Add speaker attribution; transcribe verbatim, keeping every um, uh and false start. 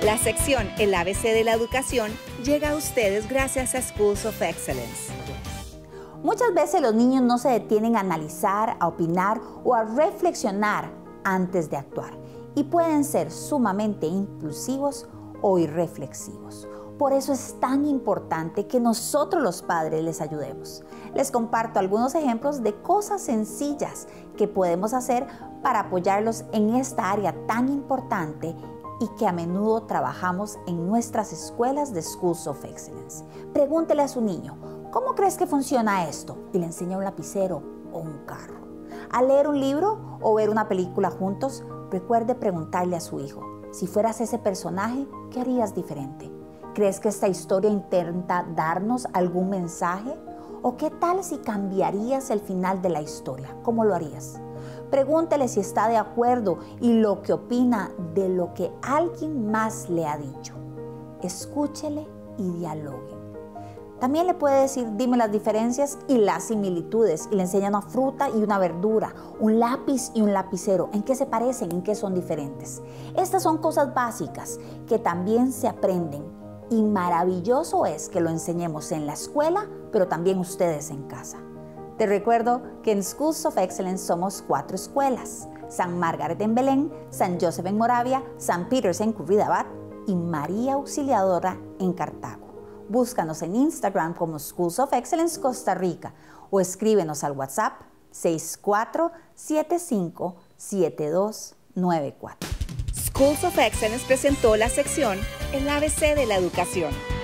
Speaker 1: La sección El A B C de la educación llega a ustedes gracias a Schools of Excellence.
Speaker 2: Muchas veces los niños no se detienen a analizar, a opinar o a reflexionar antes de actuar y pueden ser sumamente impulsivos o irreflexivos. Por eso es tan importante que nosotros los padres les ayudemos. Les comparto algunos ejemplos de cosas sencillas que podemos hacer para apoyarlos en esta área tan importante y que a menudo trabajamos en nuestras escuelas de Schools of Excellence. Pregúntele a su niño, ¿cómo crees que funciona esto? Y le enseña un lapicero o un carro. Al leer un libro o ver una película juntos, recuerde preguntarle a su hijo, si fueras ese personaje, ¿qué harías diferente? ¿Crees que esta historia intenta darnos algún mensaje? ¿O qué tal si cambiarías el final de la historia? ¿Cómo lo harías? Pregúntele si está de acuerdo y lo que opina de lo que alguien más le ha dicho. Escúchele y dialoguen. También le puede decir, dime las diferencias y las similitudes, y le enseña una fruta y una verdura, un lápiz y un lapicero, en qué se parecen, en qué son diferentes. Estas son cosas básicas que también se aprenden. Y maravilloso es que lo enseñemos en la escuela, pero también ustedes en casa. Te recuerdo que en Schools of Excellence somos cuatro escuelas: San Margaret en Belén, San Joseph en Moravia, San Peter's en Curridabat y María Auxiliadora en Cartago. Búscanos en Instagram como Schools of Excellence Costa Rica o escríbenos al WhatsApp seis cuatro siete cinco siete dos nueve cuatro.
Speaker 1: Schools of Excellence presentó la sección El A B C de la educación.